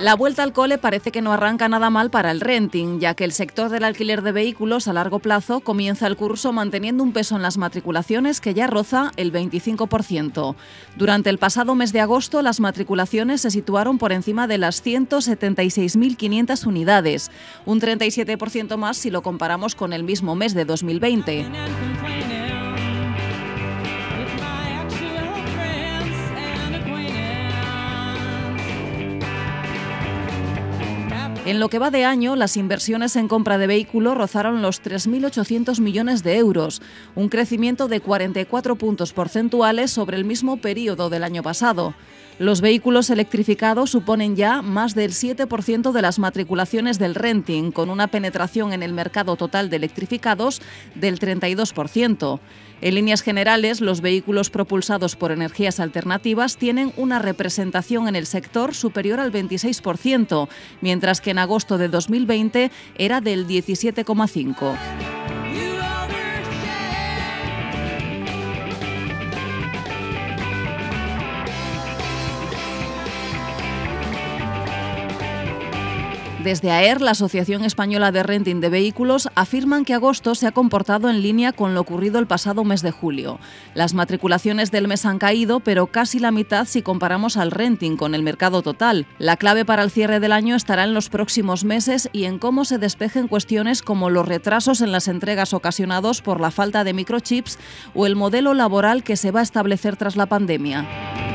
La vuelta al cole parece que no arranca nada mal para el renting, ya que el sector del alquiler de vehículos a largo plazo comienza el curso manteniendo un peso en las matriculaciones que ya roza el 25%. Durante el pasado mes de agosto, las matriculaciones se situaron por encima de las 176.500 unidades, un 37% más si lo comparamos con el mismo mes de 2020. En lo que va de año, las inversiones en compra de vehículos rozaron los 3.800 millones de euros, un crecimiento de 44 puntos porcentuales sobre el mismo periodo del año pasado. Los vehículos electrificados suponen ya más del 7% de las matriculaciones del renting, con una penetración en el mercado total de electrificados del 32%. En líneas generales, los vehículos propulsados por energías alternativas tienen una representación en el sector superior al 26%, mientras que en agosto de 2020 era del 17,5%. Desde AER, la Asociación Española de Renting de Vehículos, afirman que agosto se ha comportado en línea con lo ocurrido el pasado mes de julio. Las matriculaciones del mes han caído, pero casi la mitad si comparamos al renting con el mercado total. La clave para el cierre del año estará en los próximos meses y en cómo se despejen cuestiones como los retrasos en las entregas ocasionados por la falta de microchips o el modelo laboral que se va a establecer tras la pandemia.